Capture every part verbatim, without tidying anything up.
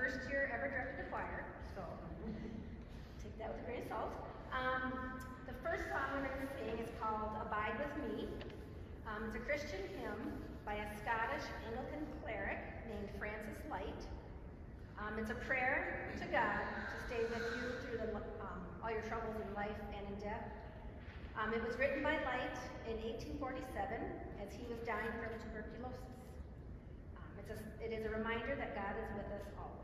first year ever directed a choir, so take that with a grain of salt. Um, the first song we're going to sing is called Abide With Me. Um, it's a Christian hymn by a Scottish Anglican cleric named Francis Light. Um, it's a prayer to God to stay with you through the, um, all your troubles in life and in death. Um, it was written by Light in eighteen forty-seven as he was dying from tuberculosis. Um, it's a, it is a reminder that God is with us always.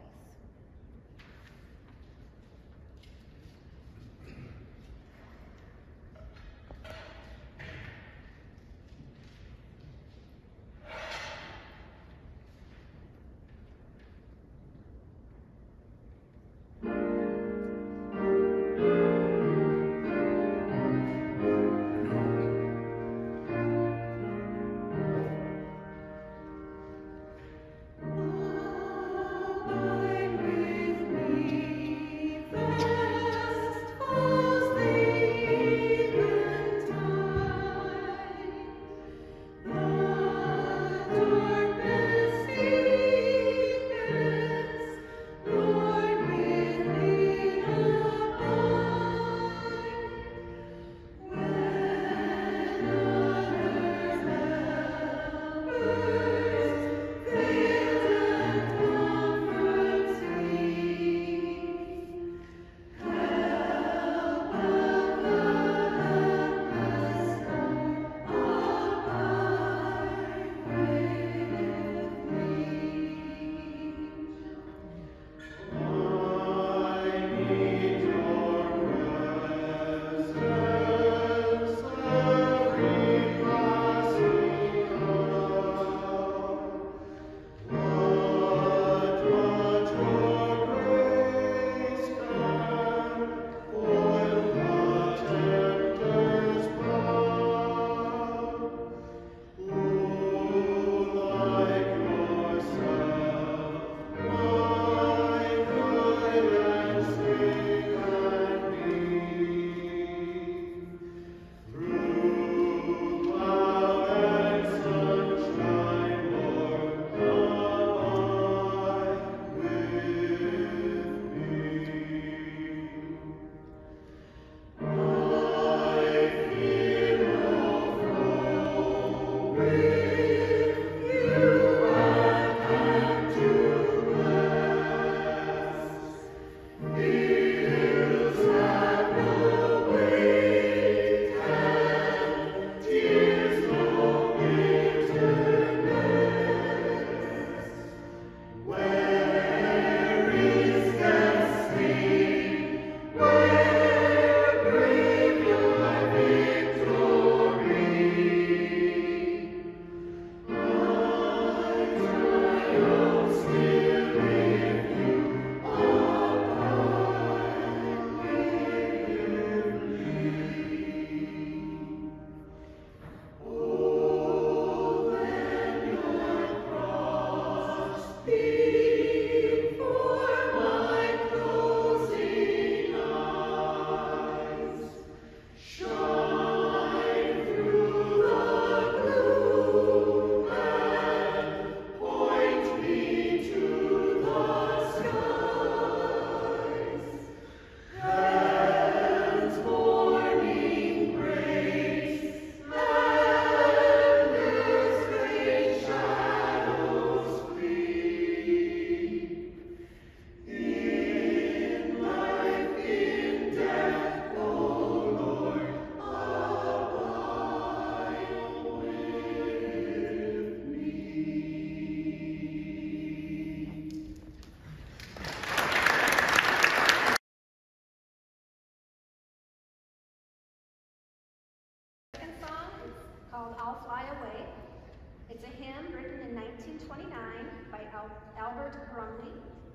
Called I'll Fly Away. It's a hymn written in nineteen twenty-nine by Al Albert Brumley.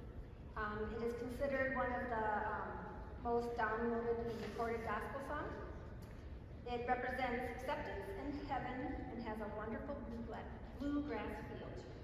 Um, it is considered one of the um, most downloaded and recorded gospel songs. It represents acceptance in heaven and has a wonderful bluegrass feel to it.